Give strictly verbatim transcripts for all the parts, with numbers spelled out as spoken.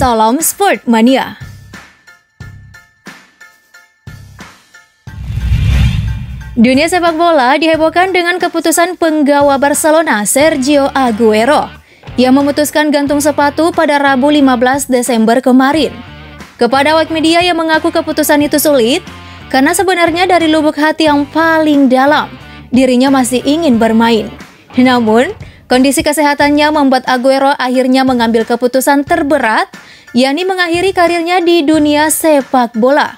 Salam Sport Mania. Dunia sepak bola dihebohkan dengan keputusan penggawa Barcelona Sergio Aguero yang memutuskan gantung sepatu pada Rabu lima belas Desember kemarin. Kepada awak media yang mengaku keputusan itu sulit karena sebenarnya dari lubuk hati yang paling dalam dirinya masih ingin bermain. Namun, kondisi kesehatannya membuat Aguero akhirnya mengambil keputusan terberat, yakni mengakhiri karirnya di dunia sepak bola.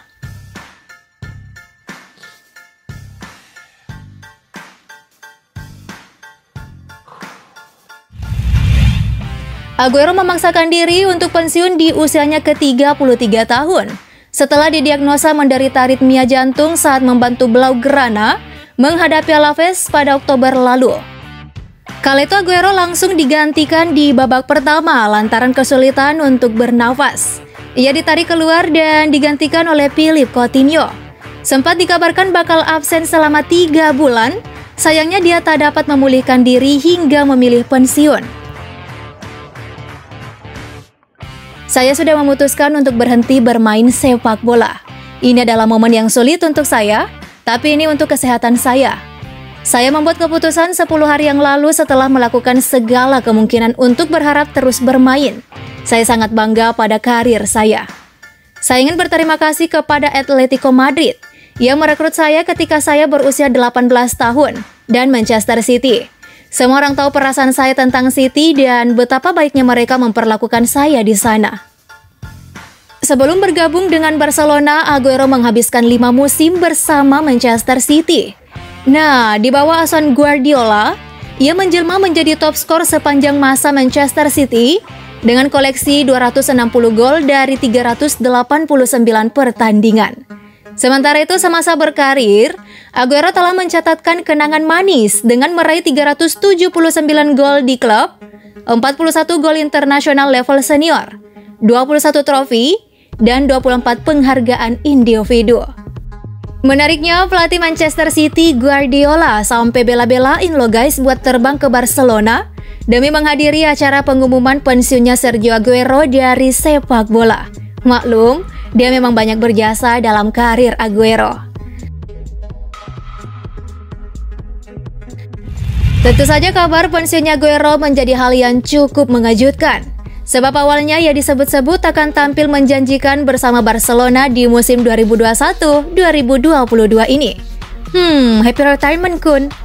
Aguero memaksakan diri untuk pensiun di usianya ke tiga puluh tiga tahun, setelah didiagnosa menderita aritmia jantung saat membantu Blaugrana menghadapi Alaves pada Oktober lalu. Kala itu Aguero langsung digantikan di babak pertama lantaran kesulitan untuk bernafas. Ia ditarik keluar dan digantikan oleh Philippe Coutinho. Sempat dikabarkan bakal absen selama tiga bulan, sayangnya dia tak dapat memulihkan diri hingga memilih pensiun. Saya sudah memutuskan untuk berhenti bermain sepak bola. Ini adalah momen yang sulit untuk saya, tapi ini untuk kesehatan saya. Saya membuat keputusan sepuluh hari yang lalu setelah melakukan segala kemungkinan untuk berharap terus bermain. Saya sangat bangga pada karir saya. Saya ingin berterima kasih kepada Atletico Madrid yang merekrut saya ketika saya berusia delapan belas tahun dan Manchester City. Semua orang tahu perasaan saya tentang City dan betapa baiknya mereka memperlakukan saya di sana. Sebelum bergabung dengan Barcelona, Aguero menghabiskan lima musim bersama Manchester City. Nah, di bawah asuhan Guardiola, ia menjelma menjadi top skor sepanjang masa Manchester City dengan koleksi dua ratus enam puluh gol dari tiga ratus delapan puluh sembilan pertandingan. Sementara itu, semasa berkarir, Aguero telah mencatatkan kenangan manis dengan meraih tiga ratus tujuh puluh sembilan gol di klub, empat puluh satu gol internasional level senior, dua puluh satu trofi, dan dua puluh empat penghargaan individu. Menariknya, pelatih Manchester City Guardiola sampai bela-belain lo guys buat terbang ke Barcelona demi menghadiri acara pengumuman pensiunnya Sergio Aguero dari sepak bola. Maklum, dia memang banyak berjasa dalam karir Aguero. Tentu saja kabar pensiunnya Aguero menjadi hal yang cukup mengejutkan. Sebab awalnya ia disebut-sebut akan tampil menjanjikan bersama Barcelona di musim dua ribu dua puluh satu dua ribu dua puluh dua ini. Hmm, happy retirement Kun.